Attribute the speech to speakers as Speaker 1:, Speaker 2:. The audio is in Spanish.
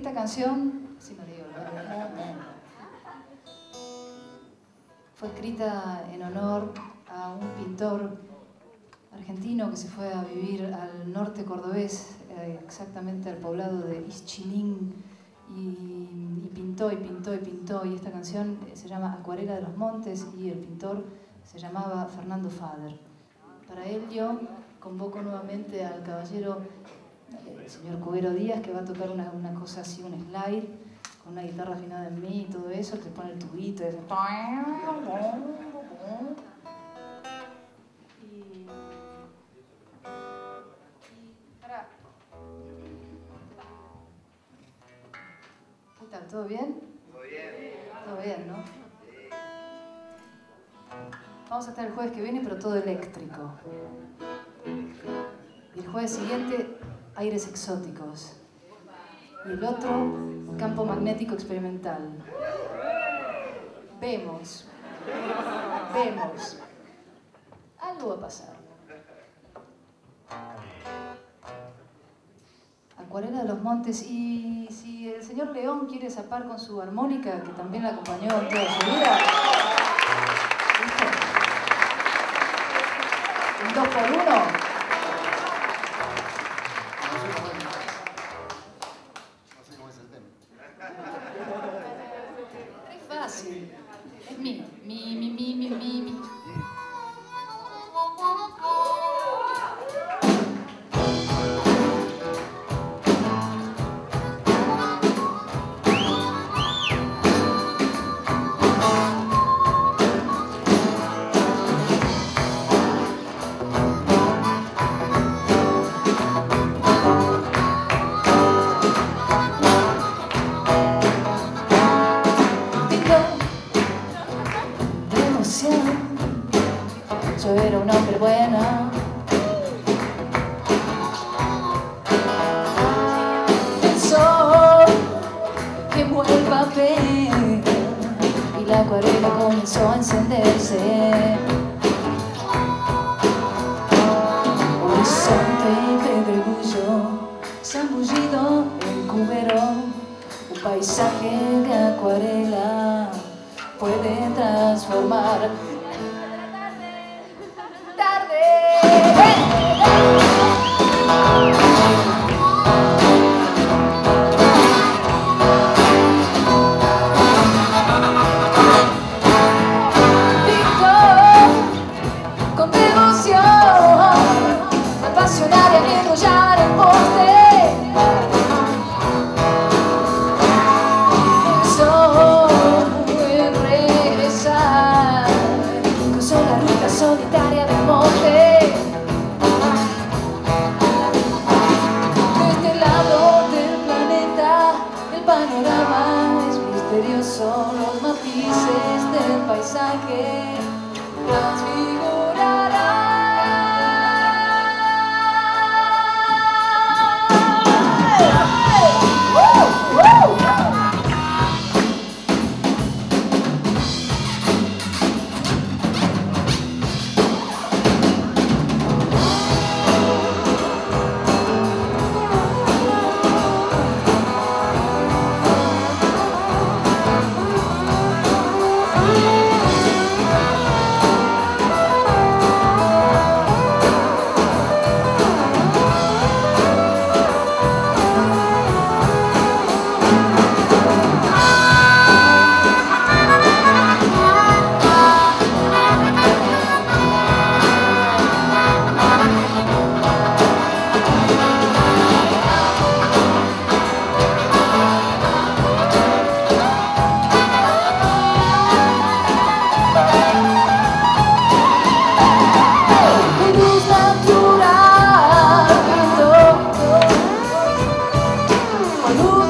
Speaker 1: esta canción, sí me digo, fue escrita en honor a un pintor argentino que se fue a vivir al norte cordobés, exactamente al poblado de Ixchilín, y pintó y pintó y pintó, y esta canción se llama Acuarela de los Montes y el pintor se llamaba Fernando Fader. Para él yo convoco nuevamente al caballero, el señor Cubero Díaz, que va a tocar una cosa así, un slide, con una guitarra afinada en mi y todo eso, que pone el tubito y hace... ¿Qué tal? ¿Todo bien?
Speaker 2: Todo bien.
Speaker 1: Todo bien, ¿no? Vamos a estar el jueves que viene, pero todo eléctrico. Y el jueves siguiente, aires exóticos. Y el otro, campo magnético experimental. Vemos. Algo va a pasar. Acuarela de los Montes. Y si el señor León quiere zapar con su armónica, que también la acompañó en toda su vida, ¿listo? Un 2 por 1.
Speaker 2: No sé cómo es el tema.
Speaker 1: Es fácil. Es mi. Yo era una mujer buena. El sol quemó el papel y la acuarela comenzó a encenderse. Horizonte y pedregullo, zambullido el cubero, un paisaje de acuarela puede transformar. Solitaria del monte. De este lado del planeta el panorama es misterioso. Los matices del paisaje transfigurarán. Luz